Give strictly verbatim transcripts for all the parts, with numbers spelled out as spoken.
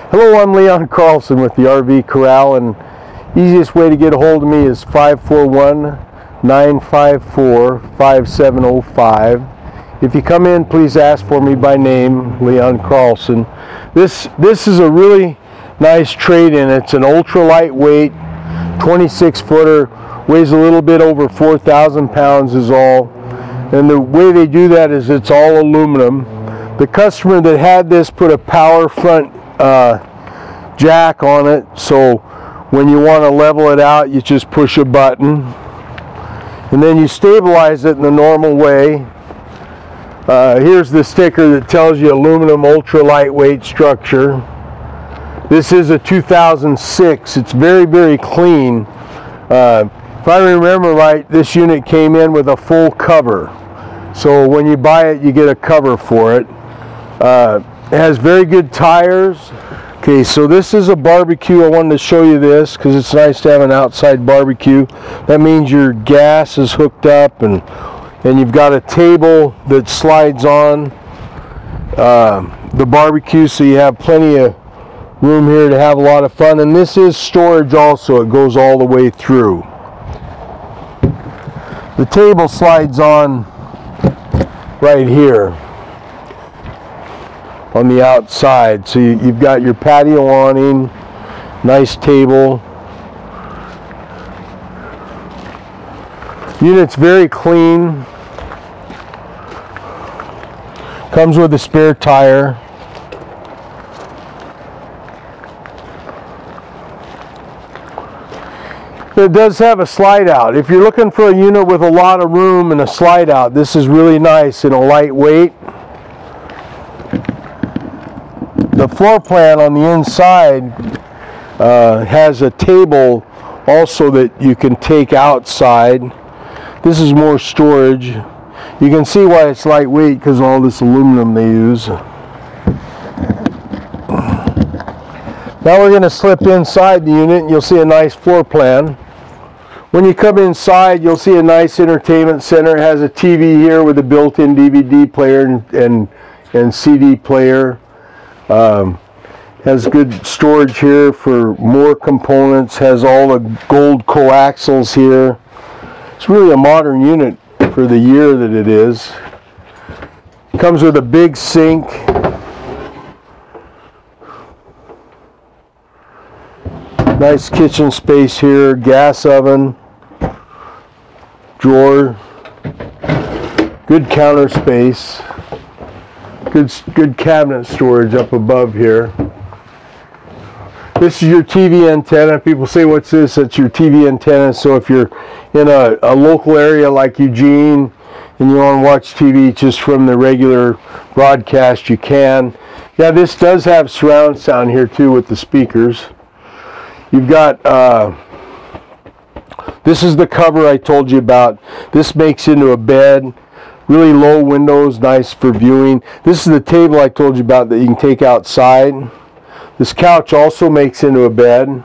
Hello, I'm Leon Carlson with the R V Corral, and easiest way to get a hold of me is five four one, nine five four, five seven zero five. If you come in, please ask for me by name, Leon Carlson. This this is a really nice trade-in. It's an ultra lightweight twenty-six footer, weighs a little bit over four thousand pounds is all. And the way they do that is it's all aluminum. The customer that had this put a power front uh, jack on it, so when you want to level it out, you just push a button. And then you stabilize it in the normal way. Uh, here's the sticker that tells you aluminum ultra lightweight structure. This is a two thousand six. It's very, very clean. Uh, if I remember right, this unit came in with a full cover. So when you buy it, you get a cover for it. Uh, it has very good tires. Okay, so this is a barbecue. I wanted to show you this because it's nice to have an outside barbecue. That means your gas is hooked up, and and you've got a table that slides on uh, the barbecue, so you have plenty of room here to have a lot of fun. And this is storage also. It goes all the way through. The table slides on right here on the outside, so you, you've got your patio awning, nice table. Unit's very clean. Comes with a spare tire. It does have a slide out. If you're looking for a unit with a lot of room and a slide out, this is really nice and a lightweight. The floor plan on the inside uh, has a table also that you can take outside. This is more storage. You can see why it's lightweight because of all this aluminum they use. Now we're going to slip inside the unit and you'll see a nice floor plan. When you come inside, you'll see a nice entertainment center. It has a T V here with a built-in D V D player and, and, and C D player. Um, has good storage here for more components. Has all the gold coaxials here. It's really a modern unit for the year that it is. Comes with a big sink. Nice kitchen space here. Gas oven. Drawer. Good counter space. Good, good cabinet storage up above here. This is your T V antenna. People say, what's this? That's your T V antenna. So if you're in a, a local area like Eugene and you want to watch T V just from the regular broadcast, you can. Yeah, this does have surround sound here too with the speakers. You've got, uh, this is the cover I told you about. This makes into a bed. Really low windows, nice for viewing. This is the table I told you about that you can take outside. This couch also makes into a bed.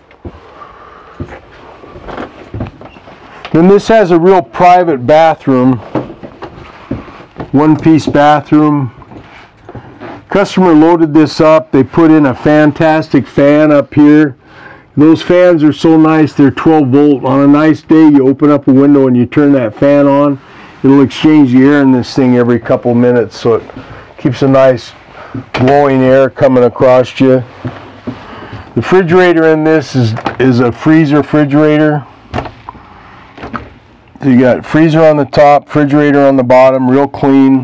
Then this has a real private bathroom. One-piece bathroom. Customer loaded this up. They put in a fantastic fan up here. Those fans are so nice, they're twelve volt. On a nice day, you open up a window and you turn that fan on. It'll exchange the air in this thing every couple minutes, so it keeps a nice blowing air coming across you. The refrigerator in this is, is a freezer refrigerator. So you got freezer on the top, refrigerator on the bottom, real clean.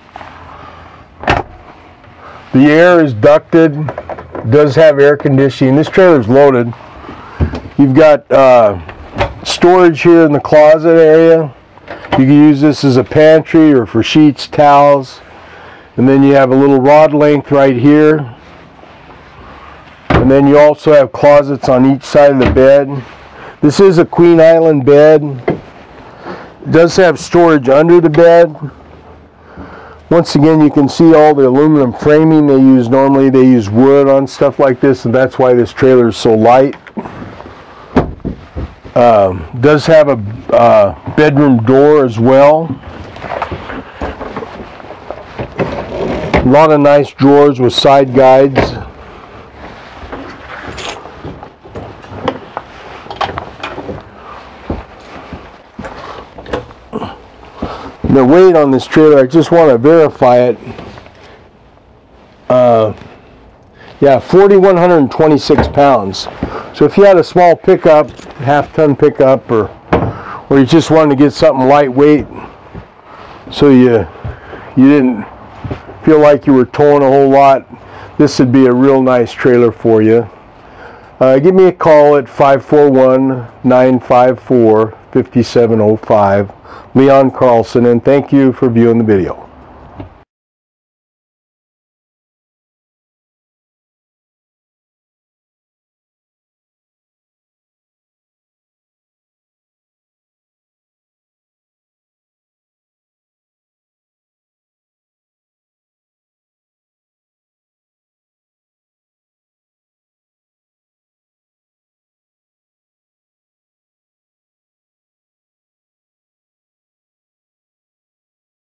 The air is ducted, does have air conditioning. This trailer's loaded. You've got uh, storage here in the closet area. You can use this as a pantry or for sheets, towels. And then you have a little rod length right here. And then you also have closets on each side of the bed. This is a Queen Island bed. It does have storage under the bed. Once again, you can see all the aluminum framing they use. Normally they use wood on stuff like this, and that's why this trailer is so light. Um, does have a uh, bedroom door as well. A lot of nice drawers with side guides. The weight on this trailer, I just want to verify it. Uh, yeah, four thousand one hundred twenty-six pounds. So if you had a small pickup, half-ton pickup, or or you just wanted to get something lightweight, so you you didn't feel like you were towing a whole lot, this would be a real nice trailer for you. Uh, give me a call at five four one, nine five four, five seven zero five. Leon Carlson, and thank you for viewing the video.